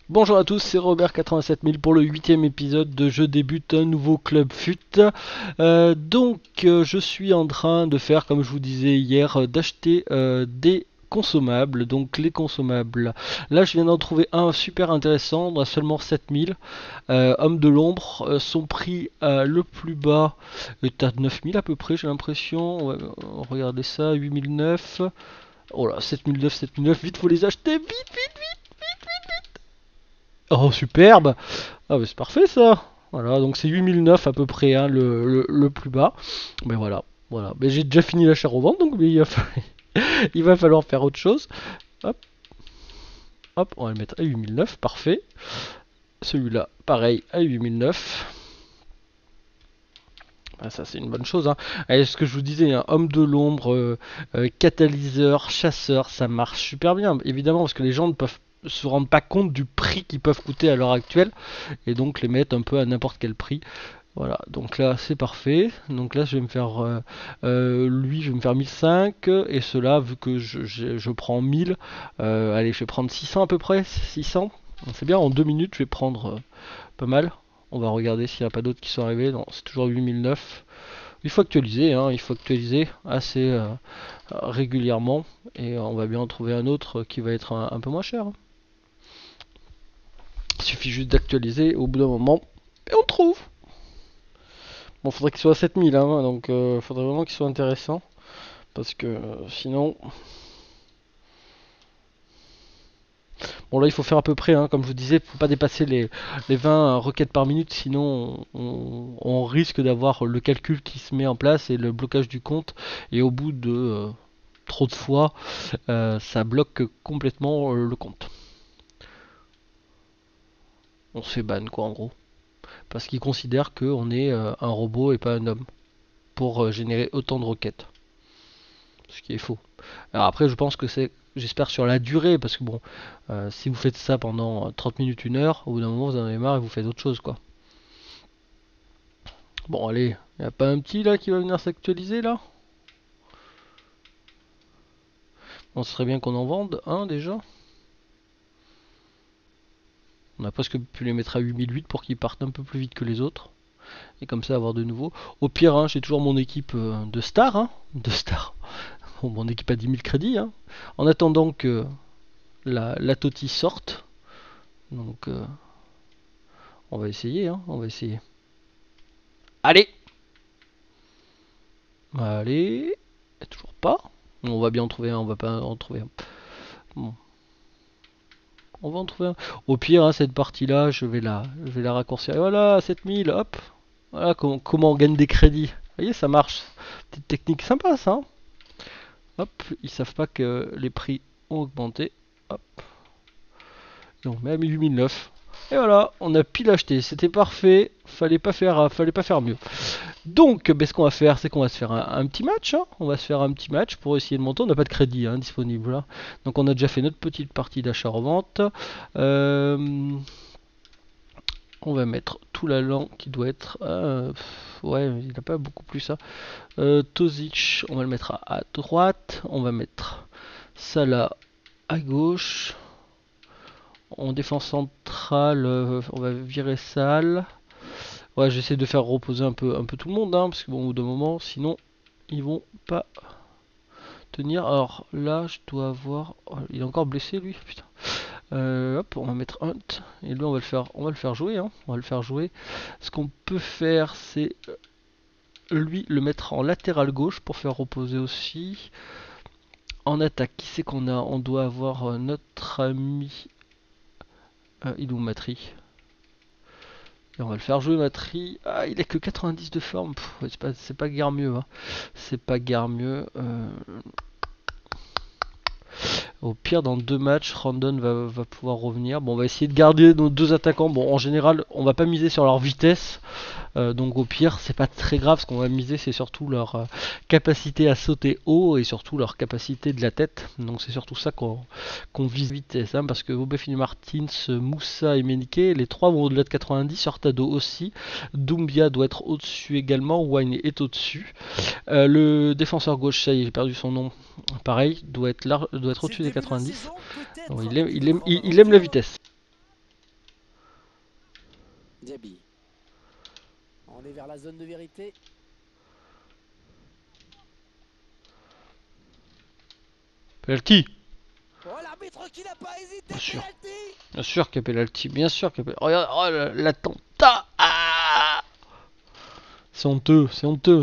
Bonjour à tous, c'est Robert87000 pour le 8e épisode de Je débute un nouveau club fut. Je suis en train de faire, comme je vous disais hier, d'acheter des consommables. Donc les consommables, là je viens d'en trouver un super intéressant, à seulement 7000. Homme de l'ombre, son prix le plus bas est à 9000 à peu près, j'ai l'impression. Ouais, regardez ça, 8009. Oh là, 7009, 7009, vite faut les acheter, vite, vite. Oh, superbe! Ah, mais c'est parfait ça! Voilà, donc c'est 8009 à peu près, hein, le plus bas. Mais voilà, voilà. Mais j'ai déjà fini l'achat-revente, donc mais il va falloir faire autre chose. Hop, hop, on va le mettre à 8009, parfait. Celui-là, pareil, à 8009. Ah, ça, c'est une bonne chose, hein. Et ce que je vous disais, un homme de l'ombre, catalyseur, chasseur, ça marche super bien. Évidemment, parce que les gens ne peuvent se rendent pas compte du prix qu'ils peuvent coûter à l'heure actuelle et donc les mettre un peu à n'importe quel prix. Voilà, donc là c'est parfait. Donc là je vais me faire lui je vais me faire 1005 et cela vu que je prends 1000, allez je vais prendre 600 à peu près, 600. C'est bien, en 2 minutes je vais prendre pas mal. On va regarder s'il n'y a pas d'autres qui sont arrivés. Non, c'est toujours 8009. Il faut actualiser, hein, il faut actualiser assez régulièrement et on va bien en trouver un autre qui va être un peu moins cher, hein. Il suffit juste d'actualiser au bout d'un moment et on trouve. Bon, faudrait qu'il soit à 7000, hein, donc faudrait vraiment qu'il soit intéressant. Parce que sinon. Bon, là, il faut faire à peu près, hein, comme je vous disais, faut pas dépasser les 20 requêtes par minute, sinon on risque d'avoir le calcul qui se met en place et le blocage du compte. Et au bout de trop de fois, ça bloque complètement le compte. On se fait ban, quoi, en gros. Parce qu'il considère qu'on est un robot et pas un homme pour générer autant de requêtes. Ce qui est faux. Alors après, je pense que c'est, j'espère sur la durée, parce que bon, si vous faites ça pendant 30 minutes, 1 heure, au bout d'un moment vous en avez marre et vous faites autre chose, quoi. Bon, allez, y a pas un petit là qui va venir s'actualiser là? On serait bien qu'on en vende un déjà. On a presque pu les mettre à 8008 pour qu'ils partent un peu plus vite que les autres. Et comme ça avoir de nouveau. Au pire, hein, j'ai toujours mon équipe de stars, hein, de stars. Bon, mon équipe a 10 000 crédits, hein. En attendant que la Toti sorte. Donc on va essayer, hein, on va essayer. Allez! Allez! Toujours pas. On va bien en trouver un, on va pas en trouver un. Bon. On va en trouver un. Au pire, hein, cette partie-là, je vais la raccourcir. Et voilà, 7000, hop. Voilà comment on gagne des crédits. Vous voyez, ça marche. Petite technique sympa, ça, hein. Hop, ils savent pas que les prix ont augmenté. Hop. Et on met à 8009. Et voilà, on a pile acheté. C'était parfait. Fallait pas faire mieux. Donc, ce qu'on va faire, c'est qu'on va se faire un petit match, hein. On va se faire un petit match pour essayer de monter. On n'a pas de crédit, hein, disponible, hein. Donc, on a déjà fait notre petite partie d'achat-revente. On va mettre tout l'allant qui doit être. Ouais, il n'a pas beaucoup plus ça. Tozic, on va le mettre à droite. On va mettre Salah à gauche. En défense centrale, on va virer Sal. Ouais, j'essaie de faire reposer un peu tout le monde, hein, parce que bon, au bout d'un moment, sinon, ils vont pas tenir. Alors là, je dois avoir. Oh, il est encore blessé, lui. Putain. Hop, on va mettre Hunt. Et lui, on va le faire jouer, hein. On va le faire jouer. Ce qu'on peut faire, c'est lui le mettre en latéral gauche pour faire reposer aussi. En attaque, qui c'est qu'on a? On doit avoir notre ami. Il est où Matri? Et on va le faire jouer Matri. Ah, il a que 90 de forme. C'est pas guère mieux, hein. C'est pas guère mieux. Au pire, dans 2 matchs, Randon va pouvoir revenir. Bon, on va essayer de garder nos 2 attaquants. Bon, en général, on va pas miser sur leur vitesse. Donc au pire, c'est pas très grave. Ce qu'on va miser, c'est surtout leur capacité à sauter haut et surtout leur capacité de la tête. Donc c'est surtout ça qu'on vise vitesse, hein, parce que Obafini Martins, Moussa et Menike, les 3 vont au-delà de 90. Hurtado aussi. Doumbia doit être au-dessus également. Wine est au-dessus. Le défenseur gauche, ça y est, j'ai perdu son nom. Pareil, doit être au-dessus des 90. Bon, il aime la vitesse. Diaby. On est vers la zone de vérité. Penalty. Oh, l'arbitre qui n'a pas hésité, Bien sûr. penalty. Bien sûr qu'il y a penalty. Bien sûr qu'il y a penalty. Regarde, oh, l'attentat. Ah, c'est honteux, c'est honteux.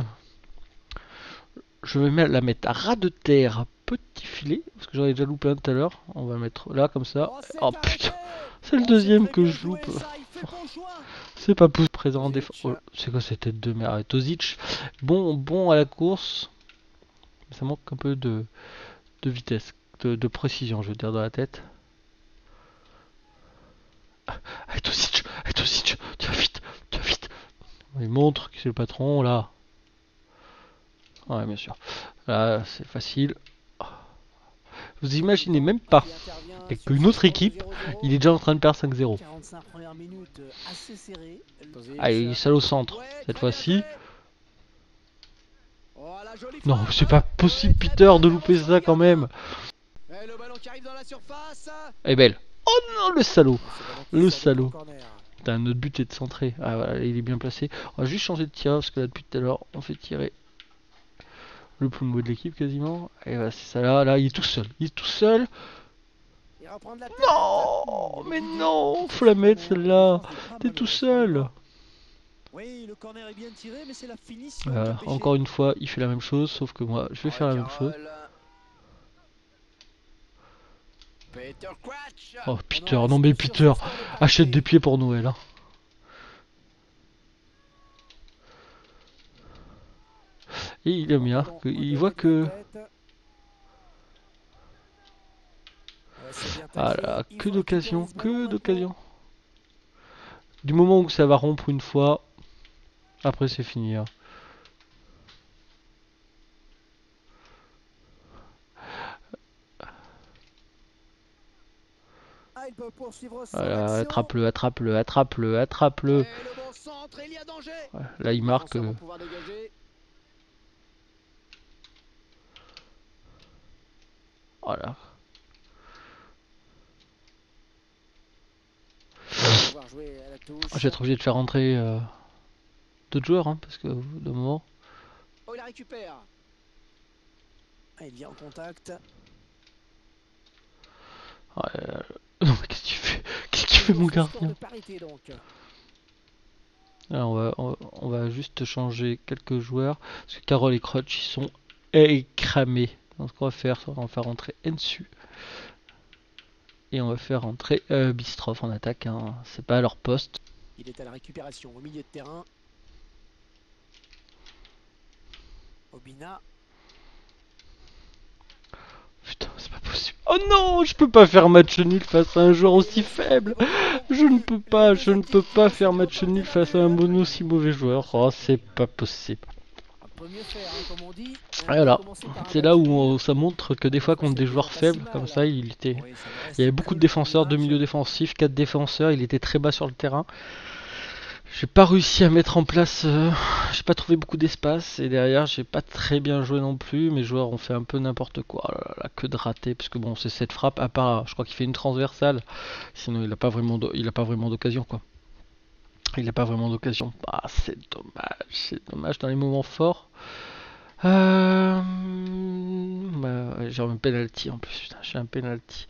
Je vais la mettre à ras de terre, petit filet, parce que j'en ai déjà loupé un tout à l'heure. On va mettre là comme ça. Oh, c'est Oh arrêté. putain, c'est le Oh, c'est deuxième très que bien je loupe. joué, ça. Il fait le bon choix. C'est pas possible. Présent en défense. Tozic. Oh, c'est quoi cette tête de merde? Tozic, bon à la course. Ça manque un peu de vitesse, de précision, je veux dire, dans la tête. Allez, Tozic, tu vas vite, tu vas vite. Il montre que c'est le patron là. Ouais, bien sûr. Là, c'est facile. Vous imaginez même pas qu'une autre équipe, il est déjà en train de perdre 5-0. 45 premières minutes assez serrées. Allez, il est seul au centre. Cette fois-ci. Oh, la jolie Non, frappe. c'est pas possible, Peter, de louper ça quand même. Et le ballon qui arrive dans la surface. Elle est belle. Oh non, le salaud. Et ce ballon qui Le sort de salaud. corner. Putain, notre but est de centrer. Ah voilà, il est bien placé. On va juste changer de tireur parce que là, depuis tout à l'heure, on fait tirer le plus mauvais de l'équipe quasiment. Et voilà, c'est ça là. Là, il est tout seul. Il est tout seul. Il reprend de la tête. Non, mais non, faut la mettre celle-là. T'es tout seul. Oui, le corner est bien tiré, mais c'est la finition qui a péché. Encore une fois, il fait la même chose, sauf que moi, je vais faire la même chose. Peter Crouch. Oh Peter, non mais Peter, achète des pieds pour Noël. Hein. Et il aime bien, il voit que... Ah là, que d'occasion, que d'occasion. Du moment où ça va rompre une fois, après c'est fini. Hein. Voilà, attrape-le, attrape-le, attrape-le, attrape-le. Voilà, là il marque. Voilà. Je vais être obligé de faire rentrer d'autres joueurs, hein, parce que de moment. Oh, il la récupère. Ah, il vient en contact. Non mais qu'est-ce que tu fais? Qu'est-ce que tu fais mon gardien? Là, on va juste changer quelques joueurs. Parce que Carole et Crutch ils sont écramés. Donc ce qu'on va faire, on va faire rentrer Ensu. Et on va faire rentrer Bistroff en attaque. Hein. C'est pas à leur poste. Il est à la récupération au milieu de terrain. Obina. Putain, c'est pas possible. Oh non, je peux pas faire match nul face à un joueur aussi faible. Je ne peux pas faire match nul face à un mono aussi mauvais joueur. Oh, c'est pas possible. Voilà, c'est là où ça montre que des fois contre des joueurs faibles, comme ça, il y avait beaucoup de défenseurs, 2 milieux défensifs, 4 défenseurs, il était très bas sur le terrain. J'ai pas réussi à mettre en place, j'ai pas trouvé beaucoup d'espace et derrière j'ai pas très bien joué non plus. Mes joueurs ont fait un peu n'importe quoi, oh là là, que de ratés, parce que bon c'est cette frappe, à part, je crois qu'il fait une transversale, sinon il a pas vraiment d'occasion quoi. Il a pas vraiment d'occasion. Ah c'est dommage dans les moments forts. Bah, ouais, j'ai un penalty en plus, putain, j'ai un penalty.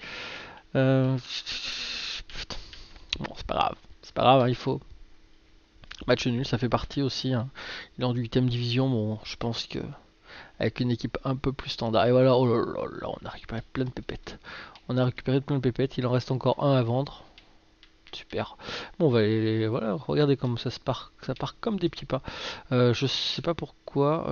Putain. Bon c'est pas grave, hein, il faut. Match nul, ça fait partie aussi. Hein. Il est en 8ème division, bon, je pense que avec une équipe un peu plus standard. Et voilà, oh là là là, on a récupéré plein de pépettes. On a récupéré plein de pépettes, il en reste encore un à vendre. Super. Bon, on va aller, voilà, regardez comme ça part comme des petits pas. Je sais pas pourquoi.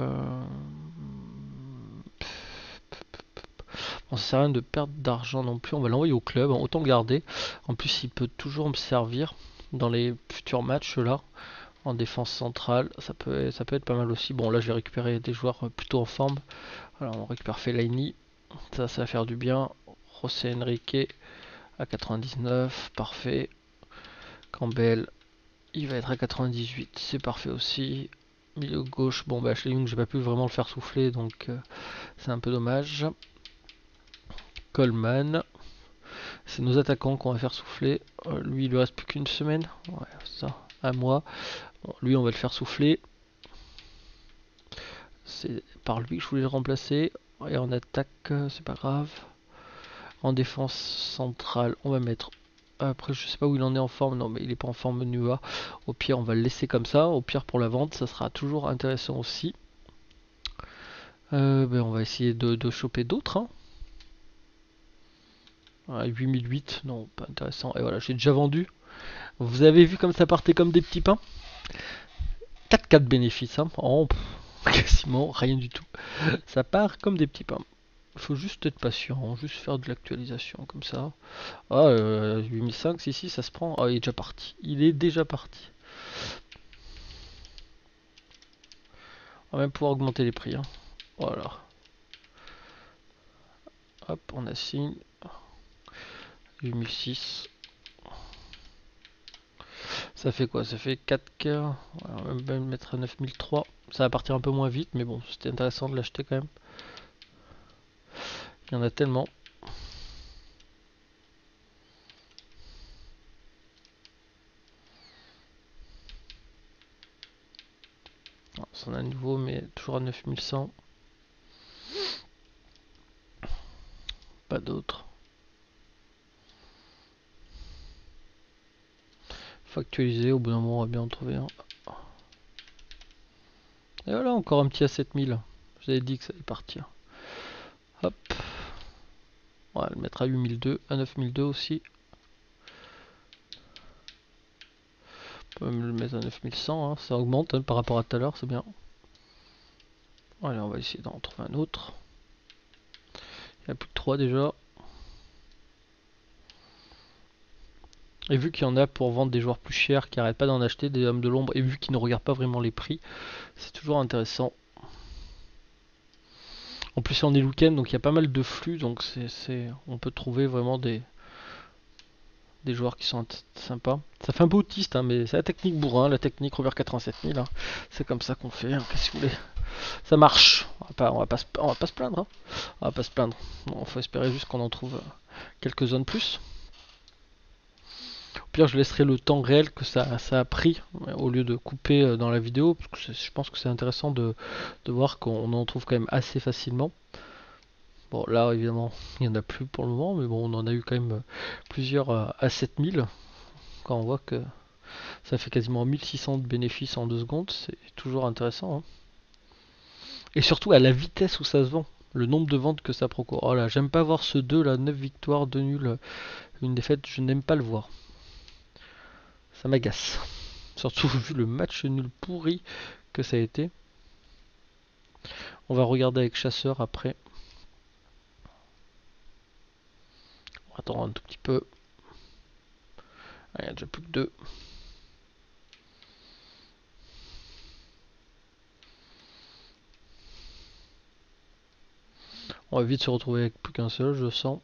Bon, ça sert à rien de perdre d'argent non plus. On va l'envoyer au club, autant le garder. En plus, il peut toujours me servir dans les futurs matchs là. En défense centrale, ça peut être pas mal aussi. Bon, là, je vais récupérer des joueurs plutôt en forme. Alors, on récupère Fellaini. Ça va faire du bien. José Enrique à 99. Parfait. Campbell, il va être à 98. C'est parfait aussi. Milieu gauche. Bon, bah, Ashley Young, j'ai pas pu vraiment le faire souffler. Donc, c'est un peu dommage. Coleman. C'est nos attaquants qu'on va faire souffler. Lui, il lui reste plus qu'une semaine. Ouais, ça. à moi. Bon, lui, on va le faire souffler. C'est par lui que je voulais le remplacer. Et en attaque, c'est pas grave. En défense centrale, on va mettre... Après, je sais pas où il en est en forme. Non, mais il est pas en forme Nua. Au pire, on va le laisser comme ça. Au pire, pour la vente, ça sera toujours intéressant aussi. Ben, on va essayer de choper d'autres. Hein. 8008, non, pas intéressant. Et voilà, j'ai déjà vendu. Vous avez vu comme ça partait comme des petits pains. 4K de bénéfices, hein. Oh, quasiment rien du tout. Ça part comme des petits pains. Il faut juste être patient, juste faire de l'actualisation comme ça. Ah, 8005, si, ça se prend. Ah, il est déjà parti. Il est déjà parti. On va même pouvoir augmenter les prix. Hein. Voilà. Hop, on assigne. 8006. Ça fait quoi? Ça fait 4K. On va même mettre à 9003. Ça va partir un peu moins vite, mais bon, c'était intéressant de l'acheter quand même. Il y en a tellement. c'en a un nouveau, mais toujours à 9100. Pas d'autres. Faut actualiser, au bout d'un moment on va bien en trouver un. Et voilà, encore un petit à 7000. Je vous avais dit que ça allait partir. Hop. On va le mettre à 8002, à 9002 aussi. On peut même le mettre à 9100, hein. Ça augmente hein, par rapport à tout à l'heure, c'est bien. Allez, on va essayer d'en trouver un autre. Il y a plus que 3 déjà. Et vu qu'il y en a pour vendre des joueurs plus chers qui n'arrêtent pas d'en acheter, des hommes de l'ombre, et vu qu'ils ne regardent pas vraiment les prix, c'est toujours intéressant. En plus, on est le week-end, donc il y a pas mal de flux, donc on peut trouver vraiment des joueurs qui sont sympas. Ça fait un peu autiste, hein, mais c'est la technique bourrin, la technique Robert 87000. Hein. C'est comme ça qu'on fait, hein, qu'est-ce que vous voulez. Ça marche, on va pas se plaindre. Hein. On va pas se plaindre. Bon, faut espérer juste qu'on en trouve quelques zones plus. Au pire, je laisserai le temps réel que ça a pris au lieu de couper dans la vidéo, parce que je pense que c'est intéressant de voir qu'on en trouve quand même assez facilement. Bon, là, évidemment, il n'y en a plus pour le moment, mais bon, on en a eu quand même plusieurs à 7000. Quand on voit que ça fait quasiment 1600 de bénéfices en 2 secondes, c'est toujours intéressant. Hein. Et surtout à la vitesse où ça se vend, le nombre de ventes que ça procure. Oh là, j'aime pas voir ce 2 là, 9 victoires, 2 nuls, une défaite, je n'aime pas le voir. Ça m'agace. Surtout vu le match nul pourri que ça a été. On va regarder avec Chasseur après. On va attendre un tout petit peu. Il n'y a déjà plus que 2. On va vite se retrouver avec plus qu'un seul, je sens.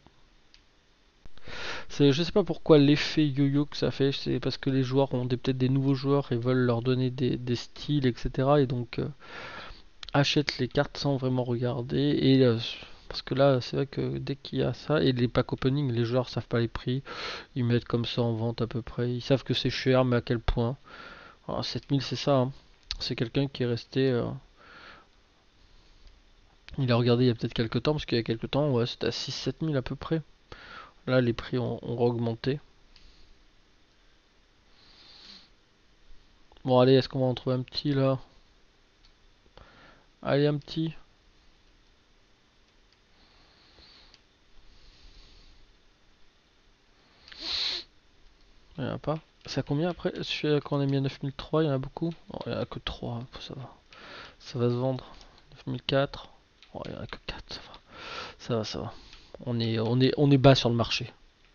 Je sais pas pourquoi l'effet yo-yo que ça fait, c'est parce que les joueurs ont peut-être des nouveaux joueurs et veulent leur donner des styles, etc. Et donc achètent les cartes sans vraiment regarder. Et parce que là, c'est vrai que dès qu'il y a ça, et les packs opening, les joueurs savent pas les prix, ils mettent comme ça en vente à peu près. Ils savent que c'est cher, mais à quel point. Alors, 7000, c'est ça. Hein. C'est quelqu'un qui est resté. Il a regardé il y a peut-être quelques temps, parce qu'il y a quelques temps, ouais, c'était à 6-7 000 à peu près. Là, les prix ont augmenté. Bon, allez, est-ce qu'on va en trouver un petit là? Allez, un petit. Il n'y en a pas. C'est à combien après? Quand on a mis à 9003, il y en a beaucoup? Oh, il n'y en a que 3, ça va. Ça va se vendre. 9004. Oh, il n'y en a que 4, ça va. Ça va. On est bas sur le marché.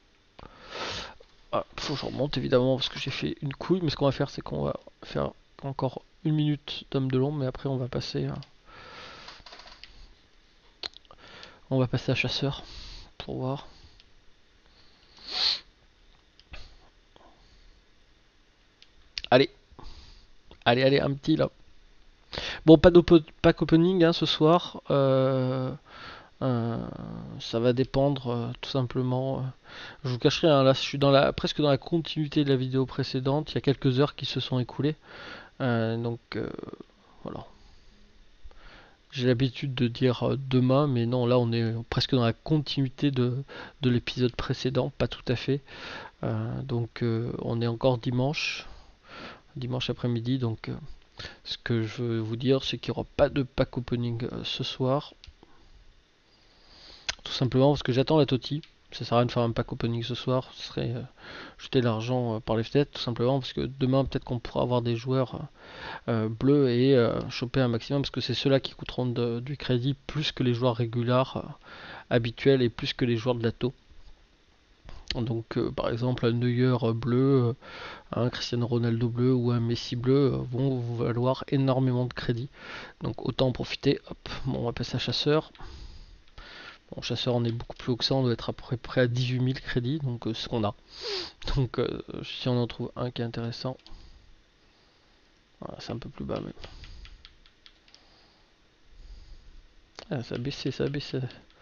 Ah, faut que je remonte évidemment parce que j'ai fait une couille, mais ce qu'on va faire, c'est qu'on va faire encore 1 minute d'homme de l'ombre, mais après on va passer à chasseur pour voir. Allez, allez, un petit là. Bon, pas pack opening hein, ce soir. Ça va dépendre tout simplement. Je vous cacherai, hein, là je suis presque dans la continuité de la vidéo précédente. Il y a quelques heures qui se sont écoulées. Donc voilà. J'ai l'habitude de dire demain, mais non, là on est presque dans la continuité de l'épisode précédent, pas tout à fait. Donc on est encore dimanche après-midi. Donc ce que je veux vous dire, c'est qu'il n'y aura pas de pack opening ce soir. Tout simplement parce que j'attends la Toti. Ça sert à rien de faire un pack opening ce soir. Ce serait jeter l'argent par les fenêtres. Tout simplement parce que demain, peut-être qu'on pourra avoir des joueurs bleus et choper un maximum. Parce que c'est ceux-là qui coûteront du crédit plus que les joueurs réguliers habituels et plus que les joueurs de l'ATO. Donc par exemple un Neuer bleu, un Cristiano Ronaldo bleu ou un Messi bleu vont vous valoir énormément de crédit. Donc autant en profiter. Hop, bon, on va passer à chasseur. Bon, chasseur, on est beaucoup plus haut que ça, on doit être à peu près à 18 000 crédits, donc ce qu'on a. Donc si on en trouve un qui est intéressant, voilà, c'est un peu plus bas même. Ah, ça a baissé, ça a baissé.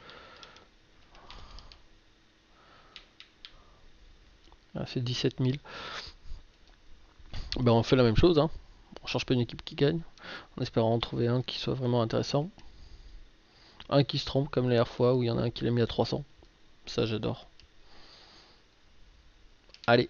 Ah, c'est 17 000. Ben, on fait la même chose, hein. On change pas une équipe qui gagne, en espérant en trouver un qui soit vraiment intéressant. Un qui se trompe comme la dernière fois où il y en a un qui l'a mis à 300. Ça j'adore. Allez.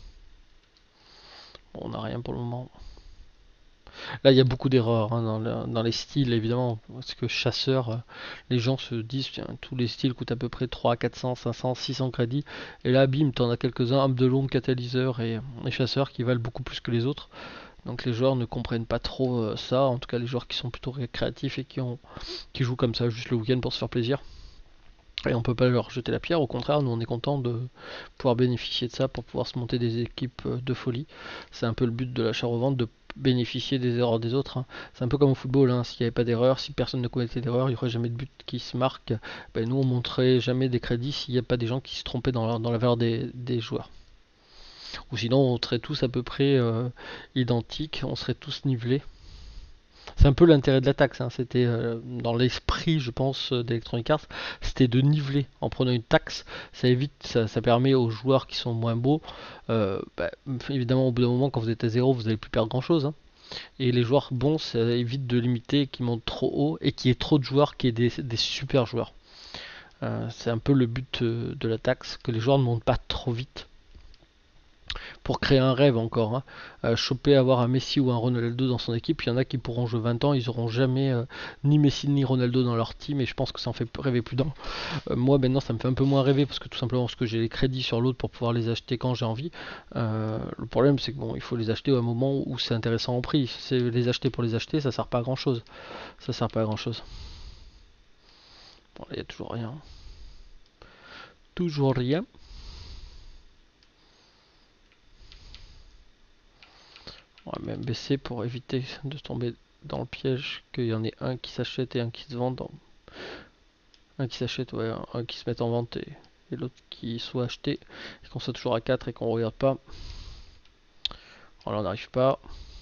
Bon, on n'a rien pour le moment. Là, il y a beaucoup d'erreurs hein, dans les styles, évidemment. Parce que chasseur, les gens se disent, tiens, tous les styles coûtent à peu près 300, 400, 500, 600 crédits. Et là, bim, t'en as quelques-uns, Abdelon, catalyseur et chasseurs qui valent beaucoup plus que les autres. Donc les joueurs ne comprennent pas trop ça. En tout cas, les joueurs qui sont plutôt créatifs et qui jouent comme ça juste le week-end pour se faire plaisir. Et on peut pas leur jeter la pierre, au contraire, nous on est content de pouvoir bénéficier de ça pour pouvoir se monter des équipes de folie. C'est un peu le but de l'achat-revente, de bénéficier des erreurs des autres. Hein. C'est un peu comme au football, hein. S'il n'y avait pas d'erreur, si personne ne commettait d'erreur, il n'y aurait jamais de but qui se marque. Ben, nous on montrerait jamais des crédits s'il n'y a pas des gens qui se trompaient dans la valeur des joueurs. Ou sinon on serait tous à peu près identiques, on serait tous nivelés. C'est un peu l'intérêt de la taxe, hein. C'était dans l'esprit, je pense, d'Electronic Arts, c'était de niveler en prenant une taxe. Ça évite, ça permet aux joueurs qui sont moins beaux, évidemment, au bout d'un moment, quand vous êtes à zéro, vous n'allez plus perdre grand chose. Hein. Et les joueurs bons, ça évite de limiter qui montent trop haut et qu'il y ait trop de joueurs, qui aient des super joueurs. C'est un peu le but de la taxe, que les joueurs ne montent pas trop vite. Pour créer un rêve encore. Hein. Choper, avoir un Messi ou un Ronaldo dans son équipe, il y en a qui pourront jouer 20 ans, ils n'auront jamais ni Messi ni Ronaldo dans leur team et je pense que ça en fait rêver plus d'un. Moi maintenant ça me fait un peu moins rêver parce que tout simplement parce que j'ai les crédits sur l'autre pour pouvoir les acheter quand j'ai envie. Le problème c'est que bon, il faut les acheter au moment où c'est intéressant en prix. C'est les acheter pour les acheter, ça sert pas à grand chose. Ça sert pas à grand chose. Bon là il n'y a toujours rien. Toujours rien. On va même baisser pour éviter de tomber dans le piège qu'il y en ait un qui s'achète et un qui se vend. Un qui s'achète, ouais, un qui se met en vente et l'autre qui soit acheté. Et qu'on soit toujours à 4 et qu'on regarde pas. Voilà, on n'arrive pas.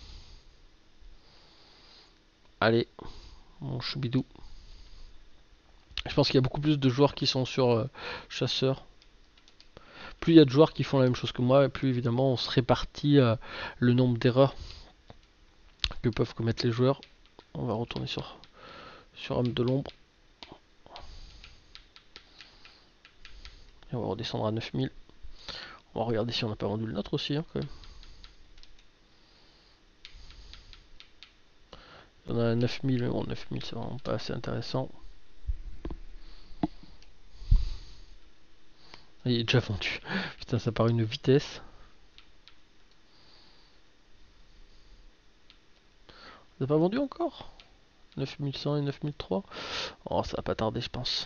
Allez, mon choubidou. Je pense qu'il y a beaucoup plus de joueurs qui sont sur chasseur. Plus il y a de joueurs qui font la même chose que moi, plus évidemment on se répartit le nombre d'erreurs que peuvent commettre les joueurs. On va retourner sur homme de l'ombre. Et on va redescendre à 9000. On va regarder si on n'a pas vendu le nôtre aussi. Hein, quand même. On a 9000, mais bon 9000 c'est vraiment pas assez intéressant. Il est déjà vendu. Putain, ça part une vitesse. Ça n'a pas vendu encore 9100 et 9003. Oh, ça va pas tarder, je pense.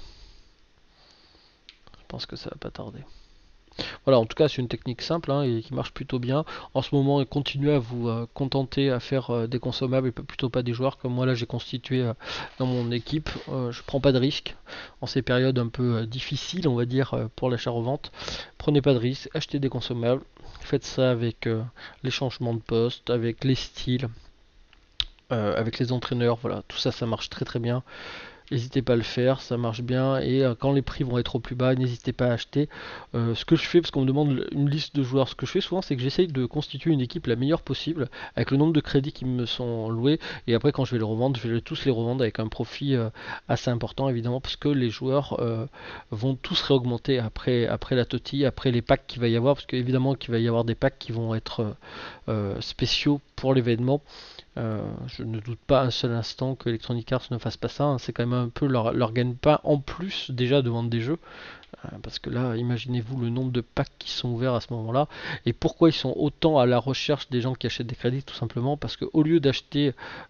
Je pense que ça va pas tarder. Voilà, en tout cas, c'est une technique simple hein, et qui marche plutôt bien. En ce moment, continuez à vous contenter à faire des consommables et plutôt pas des joueurs. Comme moi, là, j'ai constitué dans mon équipe. Je prends pas de risques en ces périodes un peu difficiles, on va dire, pour l'achat-revente. Prenez pas de risques, achetez des consommables. Faites ça avec les changements de poste, avec les styles, avec les entraîneurs. Voilà, tout ça, ça marche très très bien. N'hésitez pas à le faire, ça marche bien. Et quand les prix vont être au plus bas, n'hésitez pas à acheter. Ce que je fais, parce qu'on me demande une liste de joueurs, ce que je fais souvent, c'est que j'essaye de constituer une équipe la meilleure possible, avec le nombre de crédits qui me sont loués. Et après, quand je vais les revendre, je vais tous les revendre avec un profit assez important, évidemment, parce que les joueurs vont tous réaugmenter après la TOTY, après les packs qu'il va y avoir, parce qu'évidemment qu'il va y avoir des packs qui vont être spéciaux pour l'événement. Je ne doute pas un seul instant que Electronic Arts ne fasse pas ça, hein. C'est quand même un peu leur gagne-pain en plus déjà de vendre des jeux. Parce que là, imaginez-vous le nombre de packs qui sont ouverts à ce moment-là. Et pourquoi ils sont autant à la recherche des gens qui achètent des crédits? Tout simplement parce qu'au lieu d'acheter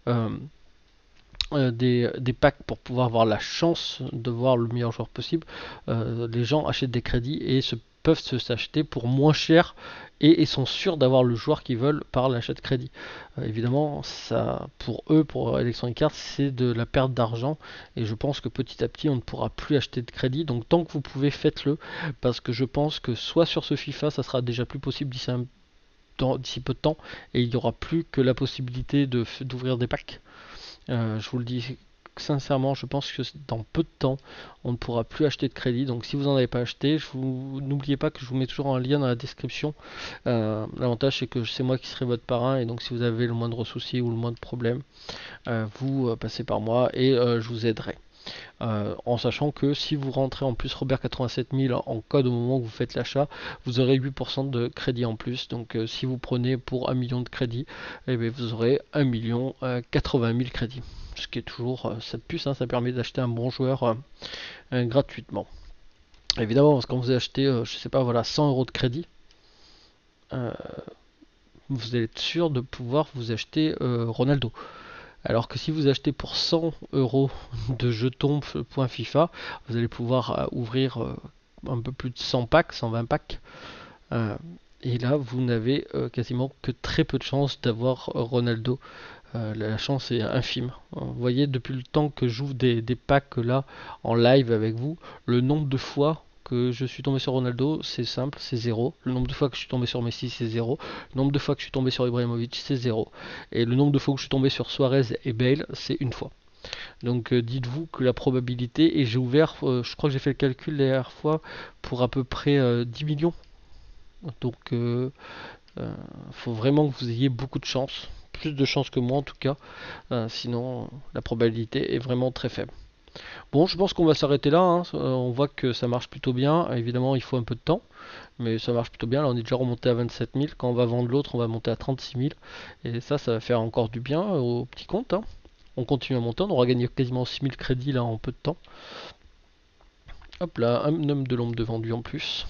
des packs pour pouvoir avoir la chance de voir le meilleur joueur possible, les gens achètent des crédits et peuvent s'acheter pour moins cher et sont sûrs d'avoir le joueur qu'ils veulent par l'achat de crédit. Évidemment, ça, pour eux, pour Electronic Arts, c'est de la perte d'argent et je pense que petit à petit, on ne pourra plus acheter de crédit. Donc tant que vous pouvez, faites-le, parce que je pense que soit sur ce FIFA, ça sera déjà plus possible d'ici peu de temps et il n'y aura plus que la possibilité d'ouvrir des packs. Je vous le dis sincèrement, je pense que dans peu de temps, on ne pourra plus acheter de crédit. Donc si vous n'en avez pas acheté, n'oubliez pas que je vous mets toujours un lien dans la description. L'avantage, c'est que c'est moi qui serai votre parrain, et donc si vous avez le moindre souci ou le moindre problème, vous passez par moi et je vous aiderai. En sachant que si vous rentrez en plus Robert 87000 en code au moment où vous faites l'achat, vous aurez 8% de crédit en plus. Donc si vous prenez pour 1 million de crédit, eh bien, vous aurez 1 million 80 000 crédits. Ce qui est toujours cette puce, hein, ça permet d'acheter un bon joueur gratuitement. Évidemment, parce que quand vous achetez, je sais pas, voilà, 100 euros de crédit, vous allez être sûr de pouvoir vous acheter Ronaldo. Alors que si vous achetez pour 100 euros de jetons point FIFA, vous allez pouvoir ouvrir un peu plus de 100 packs, 120 packs. Et là, vous n'avez quasiment que très peu de chances d'avoir Ronaldo. La chance est infime. Vous voyez, depuis le temps que j'ouvre des packs là en live avec vous, le nombre de fois que je suis tombé sur Ronaldo, c'est simple, c'est 0. Le nombre de fois que je suis tombé sur Messi, c'est 0. Le nombre de fois que je suis tombé sur Ibrahimovic, c'est 0. Et le nombre de fois que je suis tombé sur Suarez et Bale, c'est une fois. Donc dites-vous que la probabilité, et j'ai ouvert, je crois que j'ai fait le calcul la dernière fois, pour à peu près 10 millions. Donc faut vraiment que vous ayez beaucoup de chance. Plus de chance que moi en tout cas. Sinon, la probabilité est vraiment très faible. Bon, je pense qu'on va s'arrêter là, hein. On voit que ça marche plutôt bien. Évidemment, il faut un peu de temps, mais ça marche plutôt bien. Là, on est déjà remonté à 27 000. Quand on va vendre l'autre, on va monter à 36 000. Et ça va faire encore du bien au petit compte, hein. On continue à monter. On aura gagné quasiment 6 000 crédits là en peu de temps. Hop là, un homme de l'ombre de vendu en plus.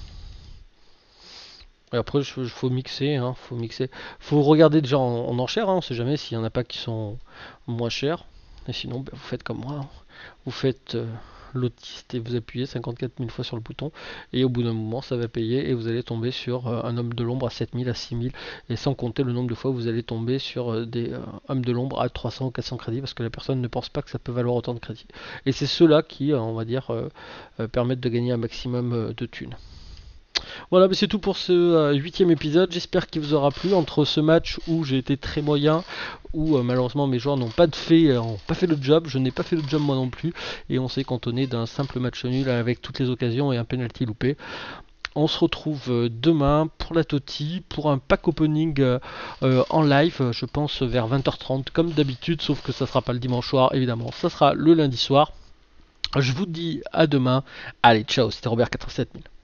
Et après, faut mixer, hein, faut mixer. Faut regarder déjà en enchères, hein, on sait jamais s'il y en a pas qui sont moins chers. Et sinon, vous faites comme moi, hein. Vous faites l'autiste et vous appuyez 54 000 fois sur le bouton. Et au bout d'un moment, ça va payer et vous allez tomber sur un homme de l'ombre à 7 000, à 6 000. Et sans compter le nombre de fois où vous allez tomber sur des hommes de l'ombre à 300 ou 400 crédits parce que la personne ne pense pas que ça peut valoir autant de crédits. Et c'est ceux-là qui, on va dire, permettent de gagner un maximum de thunes. Voilà, c'est tout pour ce 8ème épisode. J'espère qu'il vous aura plu. Entre ce match où j'ai été très moyen, où malheureusement mes joueurs n'ont pas fait le job, je n'ai pas fait le job moi non plus, et on s'est cantonné d'un simple match nul avec toutes les occasions et un penalty loupé. On se retrouve demain pour la TOTY, pour un pack opening en live, je pense vers 20h30 comme d'habitude, sauf que ça sera pas le dimanche soir, évidemment, ça sera le lundi soir. Je vous dis à demain. Allez, ciao, c'était Robert 87000.